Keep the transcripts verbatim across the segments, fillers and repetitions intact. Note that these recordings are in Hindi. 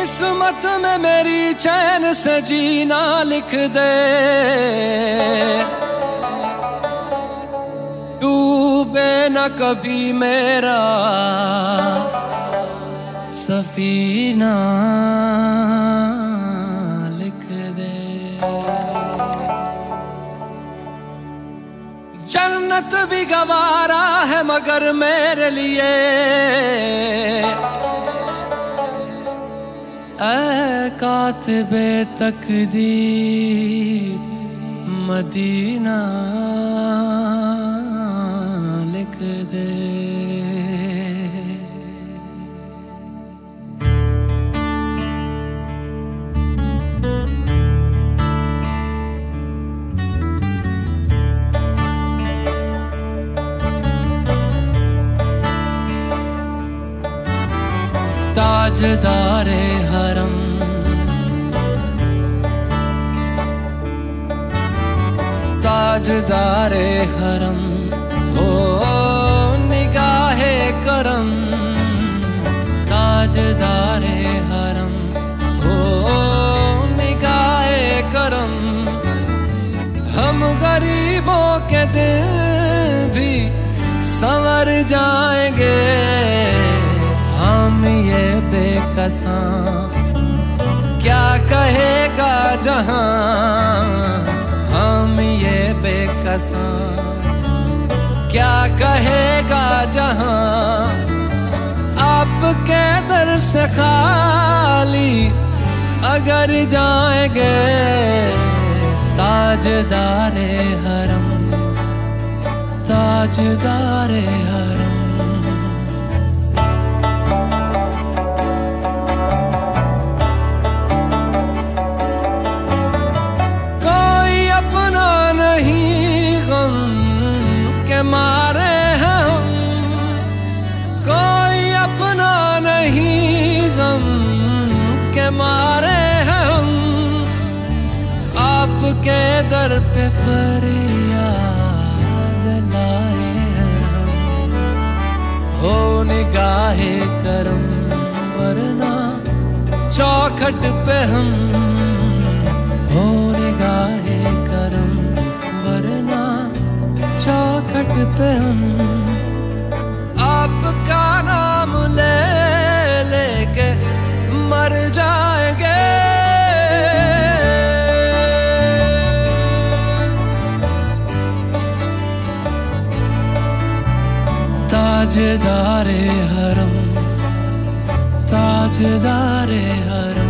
किस्मत में मेरी चैन से जीना लिख दे, डूबे न कभी मेरा सफीना लिख दे। जन्नत भी गवारा है मगर मेरे लिए ऐ कातिबे तकदीर मदीना लिख दे। ताजदारे हरम ताजदारे हरम हो निगाहे करम, ताजदारे हरम हो निगाहे करम। हम गरीबों के दिन भी संवर जाएंगे, हम ये बेकसां क्या कहेगा जहां, हम ये बेकसां क्या कहेगा जहां। आपके दर से खाली अगर जाएंगे, ताजदारे हरम ताजदारे हरम। मारे हैं हम कोई अपना नहीं, गम के मारे हैं हम। आपके दर पे फरियाद लाए हैं हम, हो निगाहे करम वरना चौखट पे हम, हो निगाहे करम वरना चौखट पे हम। आपका नाम ले लेके मर जाएंगे, ताजदारे हरम ताजदारे हरम।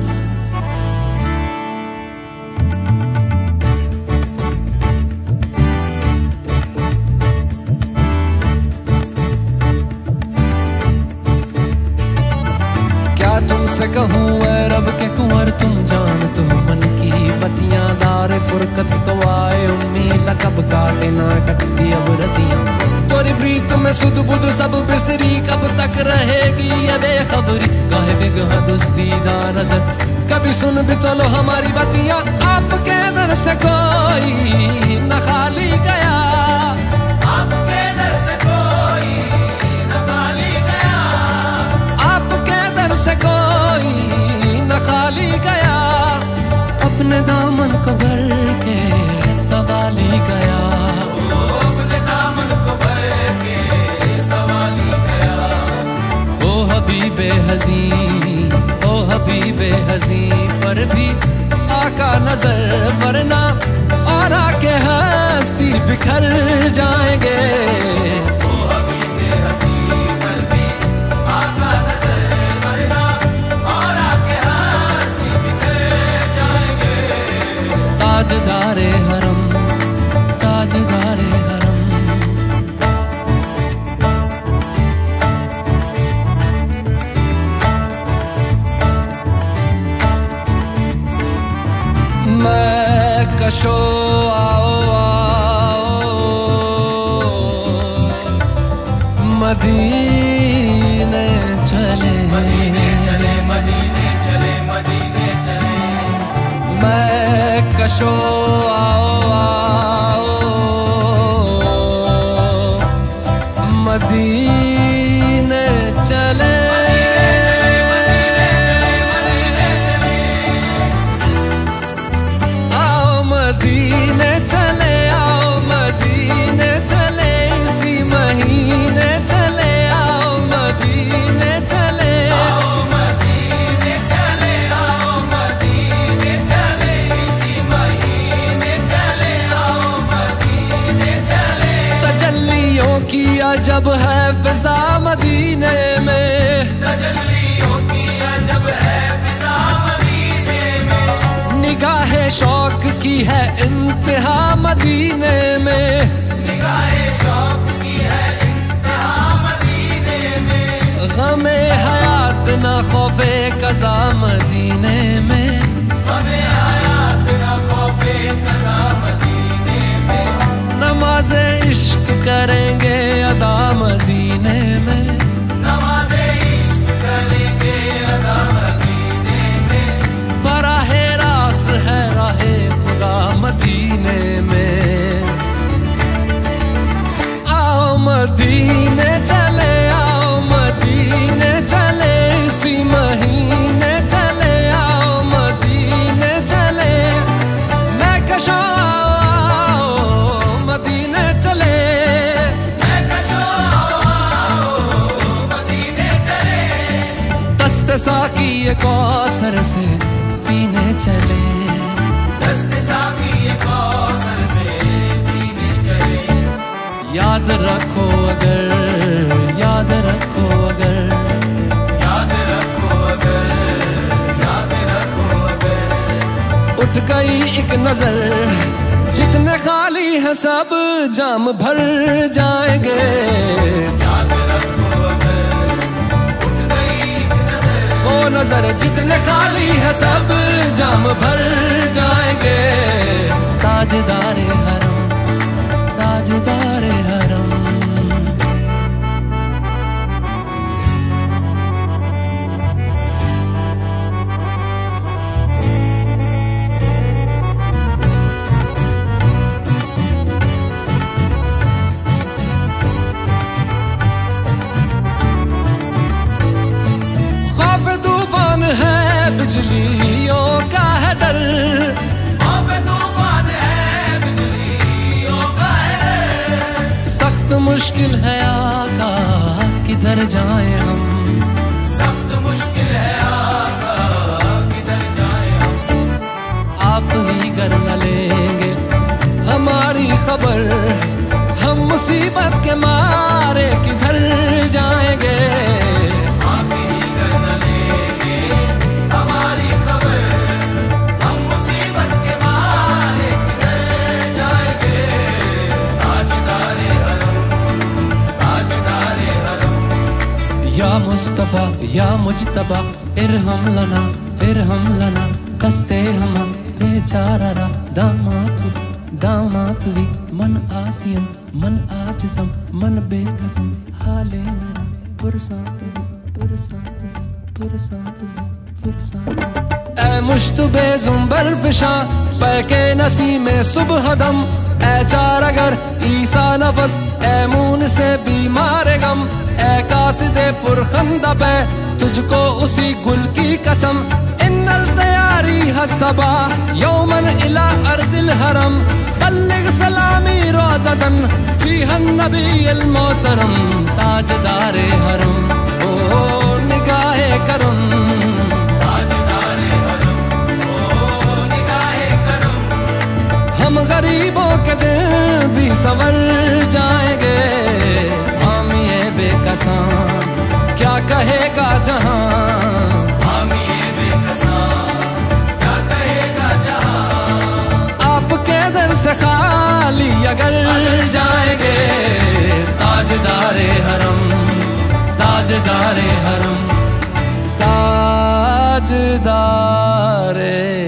तुमसे कहूँ ऐ रब के कुंवर तुम जानते हो मन की बतियां। दारे फुरकत तो आए उम्मीद कब काटे ना कटती अब रतियां। तोरी प्रीत में सुध बुध सब बिसरी, कब तक रहेगी ये बेखबरी। काहे बिगह दुस्तीदा नजर कभी सुन भी तो लो हमारी बतियां। आपके दर से कोई न खाली गया, आपके दर से कोई न खाली गया, आपके दर से कोई न खाली गया। अपने दामन को भर के सवाली गया, अपने दामन को भर के सवाली गया। ओ हबीबे हज़ी ओ हबीबे हज़ी पर भी आका नजर वरना और आके हस्ती बिखर जाएंगे। ताजदारे हरम ताजदारे हरम। मैं कशो आओ आओ मदीने चले, मदीने चले मदीने चले मदीने चले। मैं कशो आओ आओ मदीने चले, अजब है फिजा मदीने में, तजल्ली होती अजब है फिजा मदीने में। निगाहे शौक की है इंतहा मदीने में, निगाहे शौक की है इंतहा मदीने में। गमे हयात न खौफे कज़ा मदीने में, गमे हयात न खौफे कज़ा मदीने में। नमाज़े इश्क करेंगे अदा मदीने में, नमाज़े इश्क करेंगे अदा मदीने में। बराहे रास है राहे खुदा मदीने में। आओ मदीने चले, आओ मदीने चले, इसी महीने चले, आओ मदीने चले। मैं कशा मदीने चले, मैं कशा मदीने चले। दस्ते साकी कौसर से पीने चले, दस्ते साकी कौसर से पीने चले। याद रखो अगर, याद रखो अगर, याद रखो अगर, याद रखो अगर। उठ गई एक नजर, जितने खाली है सब जाम भर जाएंगे। याद रखो अगर, उठ गई एक नजर, वो नजर जितने खाली है सब जाम भर जाएंगे। ताजदारे हरम, ताजदारे हरम। तूफान है बिजलियों का है डर, अब तूफान है बिजलियों का है डर। सख्त मुश्किल है आका किधर जाएं हम, सख्त मुश्किल है आका किधर जाएं हम। आप ही कर न लेंगे हमारी खबर, हम मुसीबत के मारे किधर जाएंगे। या मुस्तफा या मुजतबा इरहम लना, इरहम लना। कस्ते हम बेचारा दामातु, दामातुवी। मन आसियम मन आजिज़म मन बेकसम, हाले मेरा पुरसातु, पुरसातु, पुरसातु, पुरसातु। ऐ मुश्तबे जुम्बर फिशा पैके नसीमे सुबह दम। ऐ चार अगर ईसा नफस, ऐ मून से बीमार गम। ऐ कासिदे पुरखंदा पे तुझको उसी गुल की कसम। इन्नल तैयारी हसबा यौमन इला अर्दिल हरम। बल्लिग सलामी रोज़दन फीहन नबील मोहतरम। ताजदारे हरम ओ निगाहे करम, ताजदारे हरम ओ निगाहे करम। हम गरीबों के दिन भी संवर जाएंगे। हामिए बेकसां क्या कहेगा जहां, हामिए बेकसां क्या कहेगा जहां। आपके दर से खाली अगर जाएंगे। ताजदारे हरम, ताजदारे हरम, ताजदारे